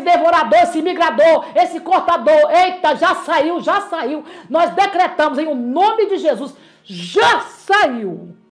esse devorador, esse migrador, esse cortador, eita, já saiu, já saiu. Nós decretamos em o nome de Jesus, já saiu.